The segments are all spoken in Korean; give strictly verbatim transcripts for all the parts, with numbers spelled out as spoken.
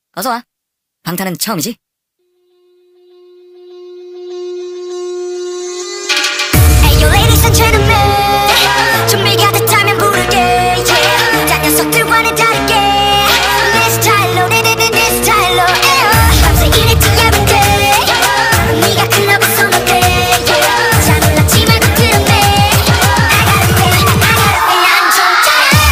어서와. 방탄은 처음이지? Hey, you ladies and gentlemen, 준비가 됐다면 부를게, yeah. 딴 녀석들과는 다르게 내 스타일로, 내, 내, 내, 내 스타일로, yeah. 밤새 일했지 야근데 네가 클럽에서 놀때, yeah. 잘 몰랐지 말고 들었네. I gotta pay, I gotta pay, 난 좀 짜라.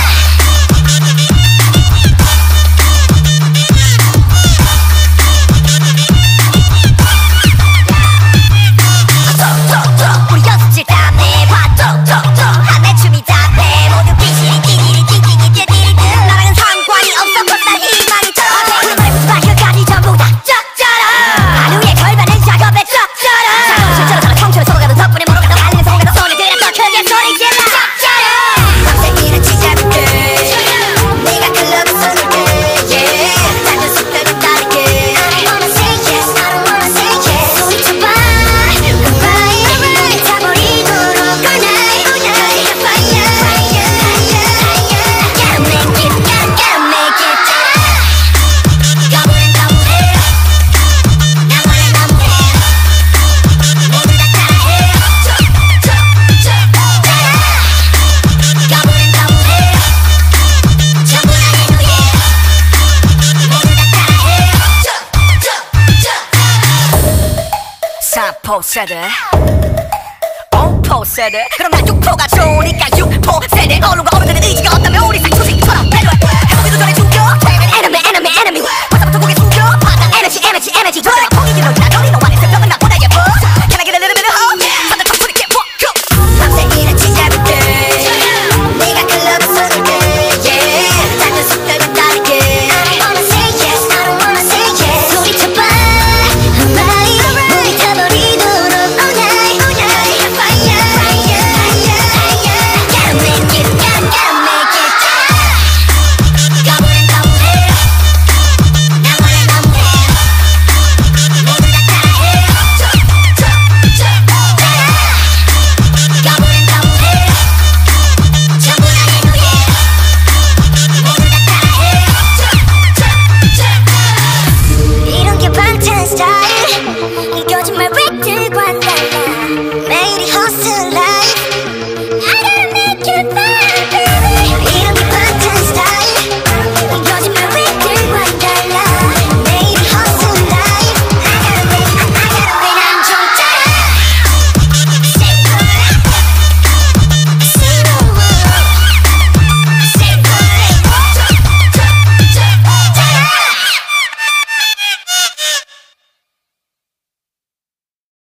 우리 연습실 땀내 봐, 톡톡톡 한내 춤이 답해. 모두 삐시리 띠리리 띵띵이 띠리리 나랑은 상관이 없어. cause 난 희망이 더 우리 말부터 발끝까지 전부 다 쩍쩔어. 하루의 결과는 작업에 쩍쩔어. 작업 실제로 저런 청춘을 서로 가는 덕분에 모로 가도 달리는 성을 가도 손을 들여 더 크게 소리 질러 쩍쩔어. 밤새 일했지 잡을게 네가 클럽에서 놀게, yeah. 딴 녀석들은 다르게 I don't wanna say yes, I don't wanna say yes. 소리쳐봐 goodbye 타버리도록 all night, all night. Fire, fire, fire. Gotta make it, gotta, gotta make it. 거부는 거부해 나와는 너무해 모두 다 따라해. 거부는 거부해 전부 다 내 노예 모두 다 따라해. 사포 세대 오포 세대 그럼 난 육포가 좋으니까 육포 세대. 어른과 어른들의 의지가 없다면 우리 쌍초식처럼 배려해.